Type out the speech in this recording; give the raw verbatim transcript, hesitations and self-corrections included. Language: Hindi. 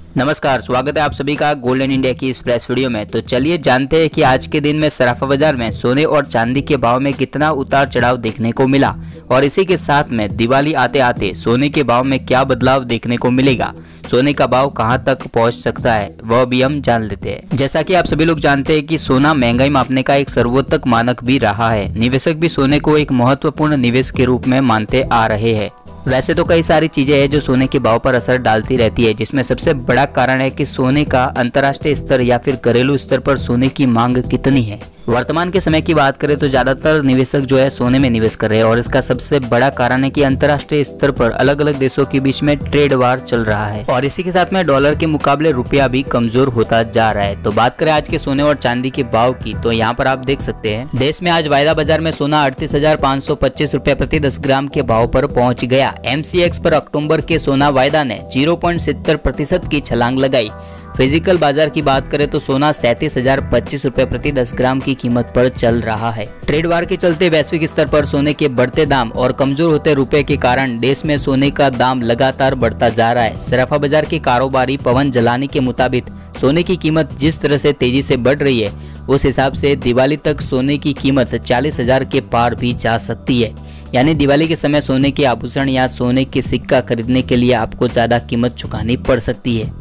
नमस्कार, स्वागत है आप सभी का गोल्डन इंडिया की इस फ्लैश वीडियो में। तो चलिए जानते हैं कि आज के दिन में सराफा बाजार में सोने और चांदी के भाव में कितना उतार चढ़ाव देखने को मिला और इसी के साथ में दिवाली आते आते सोने के भाव में क्या बदलाव देखने को मिलेगा, सोने का भाव कहां तक पहुंच सकता है वह भी हम जान लेते हैं। जैसा कि आप सभी लोग जानते हैं कि सोना महंगाई मापने का एक सर्वोत्तम मानक भी रहा है। निवेशक भी सोने को एक महत्वपूर्ण निवेश के रूप में मानते आ रहे हैं। वैसे तो कई सारी चीजें हैं जो सोने के भाव पर असर डालती रहती है, जिसमें सबसे बड़ा कारण है कि सोने का अंतर्राष्ट्रीय स्तर या फिर घरेलू स्तर पर सोने की मांग कितनी है। वर्तमान के समय की बात करें तो ज्यादातर निवेशक जो है सोने में निवेश कर रहे हैं और इसका सबसे बड़ा कारण है कि अंतर्राष्ट्रीय स्तर पर अलग अलग देशों के बीच में ट्रेड वार चल रहा है और इसी के साथ में डॉलर के मुकाबले रुपया भी कमजोर होता जा रहा है। तो बात करें आज के सोने और चांदी के भाव की, तो यहाँ पर आप देख सकते हैं देश में आज वायदा बाजार में सोना अड़तीस हजार पाँच सौ पच्चीस रूपए प्रति दस ग्राम के भाव पर पहुंच गया। एम सी एक्स पर अक्टूबर के सोना वायदा ने जीरो पॉइंट सत्तर प्रतिशत की छलांग लगाई। फिजिकल बाजार की बात करें तो सोना सैंतीस हजार पच्चीस रूपए प्रति दस ग्राम की कीमत पर चल रहा है। ट्रेड वार के चलते वैश्विक स्तर पर सोने के बढ़ते दाम और कमजोर होते रुपए के कारण देश में सोने का दाम लगातार बढ़ता जा रहा है। सराफा बाजार के कारोबारी पवन जलानी के मुताबिक सोने की कीमत जिस तरह से तेजी से बढ़ रही है उस हिसाब से दिवाली तक सोने की कीमत चालीस हजार के पार भी जा सकती है। यानी दिवाली के समय सोने के आभूषण या सोने के सिक्का खरीदने के लिए आपको ज्यादा कीमत चुकानी पड़ सकती है।